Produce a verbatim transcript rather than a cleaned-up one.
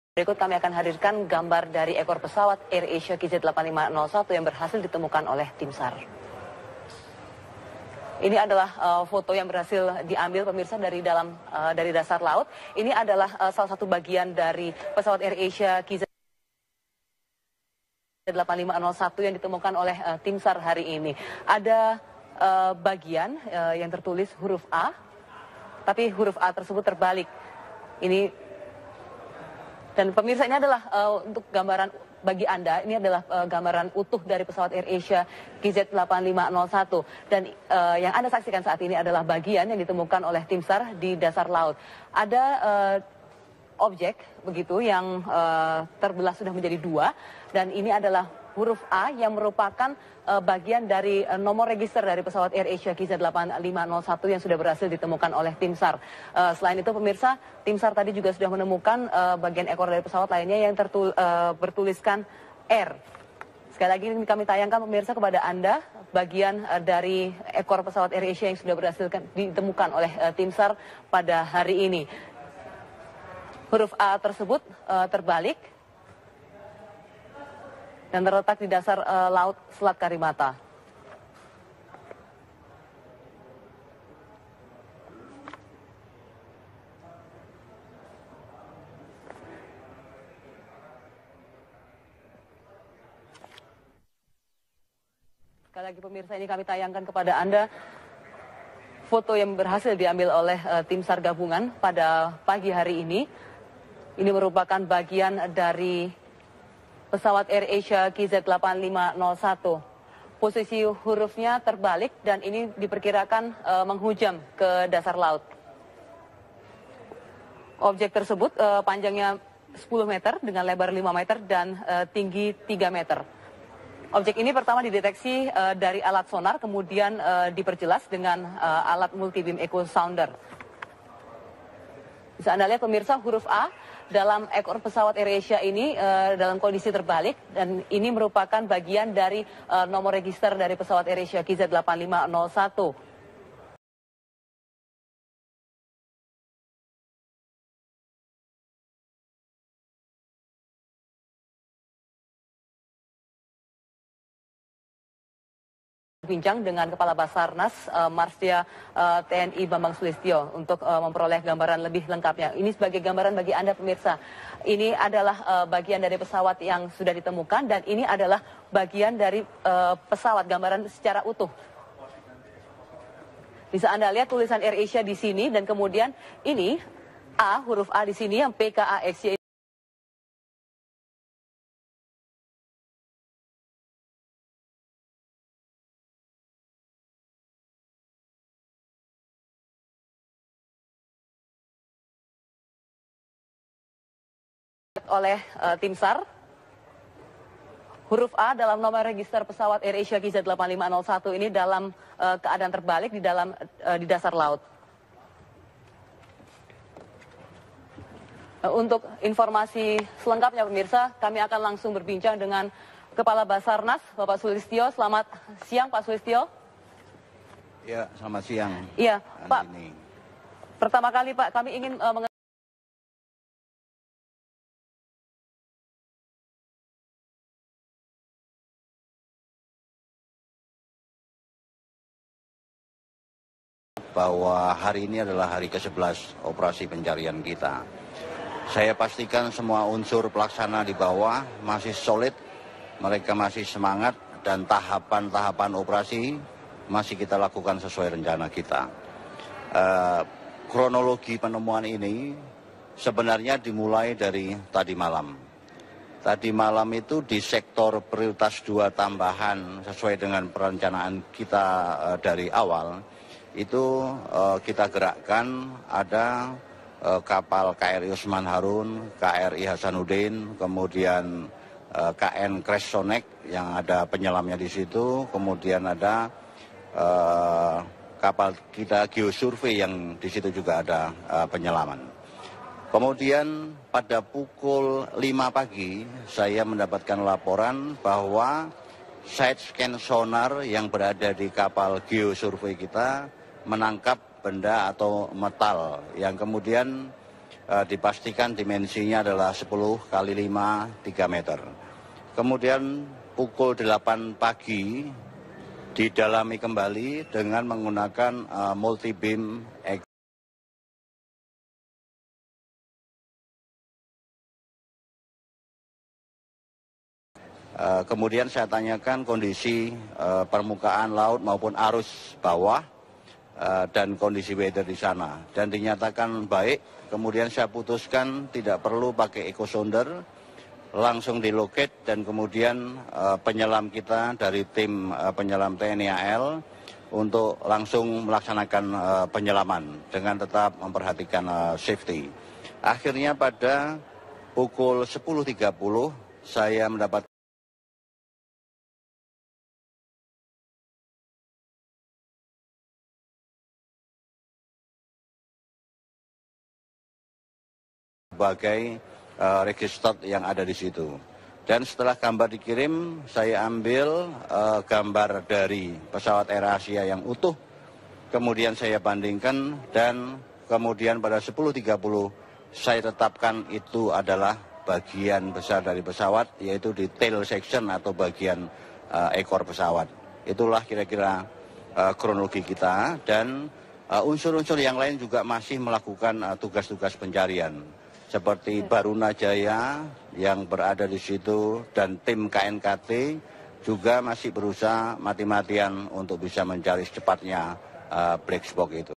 Berikut kami akan hadirkan gambar dari ekor pesawat AirAsia K Z delapan lima nol satu yang berhasil ditemukan oleh tim SAR. Ini adalah uh, foto yang berhasil diambil pemirsa dari dalam uh, dari dasar laut. Ini adalah uh, salah satu bagian dari pesawat AirAsia K Z delapan lima nol satu yang ditemukan oleh uh, tim SAR hari ini. Ada uh, bagian uh, yang tertulis huruf A, tapi huruf A tersebut terbalik. Ini dan pemirsa, ini adalah uh, untuk gambaran bagi Anda, ini adalah uh, gambaran utuh dari pesawat AirAsia K Z delapan lima nol satu. Dan uh, yang Anda saksikan saat ini adalah bagian yang ditemukan oleh tim SAR di dasar laut. Ada uh, objek begitu yang uh, terbelah sudah menjadi dua, dan ini adalah huruf A yang merupakan uh, bagian dari uh, nomor register dari pesawat AirAsia K Z delapan lima nol satu yang sudah berhasil ditemukan oleh tim SAR. Uh, selain itu pemirsa, tim SAR tadi juga sudah menemukan uh, bagian ekor dari pesawat lainnya yang tertul, uh, bertuliskan R. Sekali lagi ini kami tayangkan pemirsa kepada Anda bagian uh, dari ekor pesawat AirAsia yang sudah berhasil ditemukan oleh uh, tim SAR pada hari ini. Huruf A tersebut uh, terbalik dan terletak di dasar uh, laut Selat Karimata. Sekali lagi pemirsa, ini kami tayangkan kepada Anda foto yang berhasil diambil oleh uh, tim SAR gabungan pada pagi hari ini. Ini merupakan bagian dari pesawat AirAsia K Z delapan lima nol satu. Posisi hurufnya terbalik dan ini diperkirakan uh, menghujam ke dasar laut. Objek tersebut uh, panjangnya sepuluh meter dengan lebar lima meter dan uh, tinggi tiga meter. Objek ini pertama dideteksi uh, dari alat sonar, kemudian uh, diperjelas dengan uh, alat multi-beam echo sounder. Bisa Anda lihat pemirsa, huruf A dalam ekor pesawat AirAsia ini uh, dalam kondisi terbalik, dan ini merupakan bagian dari uh, nomor register dari pesawat AirAsia K Z delapan lima nol satu. Bincang dengan Kepala Basarnas uh, Marsdia uh, T N I Bambang Sulistyo untuk uh, memperoleh gambaran lebih lengkapnya. Ini sebagai gambaran bagi Anda pemirsa. Ini adalah uh, bagian dari pesawat yang sudah ditemukan, dan ini adalah bagian dari uh, pesawat, gambaran secara utuh. Bisa Anda lihat tulisan AirAsia di sini, dan kemudian ini A, huruf A di sini yang P K A X Y oleh uh, tim SAR. Huruf A dalam nomor register pesawat AirAsia K Z delapan lima nol satu ini dalam uh, keadaan terbalik di dalam uh, di dasar laut. Uh, untuk informasi selengkapnya pemirsa, kami akan langsung berbincang dengan Kepala Basarnas Bapak Sulistyo. Selamat siang Pak Sulistyo. Ya, selamat siang. Iya, Pak. Ini. Pertama kali Pak, kami ingin uh, bahwa hari ini adalah hari ke sebelas operasi pencarian kita. Saya pastikan semua unsur pelaksana di bawah masih solid, mereka masih semangat, dan tahapan-tahapan operasi masih kita lakukan sesuai rencana kita. Uh, kronologi penemuan ini sebenarnya dimulai dari tadi malam. Tadi malam itu di sektor prioritas dua tambahan sesuai dengan perencanaan kita uh, dari awal. Itu uh, kita gerakkan ada uh, kapal K R I Usman Harun, K R I Hasanuddin, kemudian uh, K N Cressonek yang ada penyelamnya di situ, kemudian ada uh, kapal kita Geosurvey yang di situ juga ada uh, penyelaman. Kemudian pada pukul lima pagi saya mendapatkan laporan bahwa side scan sonar yang berada di kapal Geosurvey kita menangkap benda atau metal yang kemudian uh, dipastikan dimensinya adalah sepuluh kali lima, tiga meter. Kemudian pukul delapan pagi didalami kembali dengan menggunakan uh, multi beam. Uh, kemudian saya tanyakan kondisi uh, permukaan laut maupun arus bawah uh, dan kondisi weather di sana. Dan dinyatakan baik, kemudian saya putuskan tidak perlu pakai eco sounder, langsung dilocate dan kemudian uh, penyelam kita dari tim uh, penyelam T N I A L untuk langsung melaksanakan uh, penyelaman dengan tetap memperhatikan uh, safety. Akhirnya pada pukul sepuluh tiga puluh saya mendapat sebagai uh, register yang ada di situ. Dan setelah gambar dikirim, saya ambil uh, gambar dari pesawat AirAsia yang utuh, kemudian saya bandingkan dan kemudian pada sepuluh tiga puluh saya tetapkan itu adalah bagian besar dari pesawat, yaitu di tail section atau bagian uh, ekor pesawat. Itulah kira-kira uh, kronologi kita, dan unsur-unsur uh, yang lain juga masih melakukan tugas-tugas uh, pencarian. Seperti Baruna Jaya yang berada di situ dan tim K N K T juga masih berusaha mati-matian untuk bisa mencari secepatnya uh, black box itu.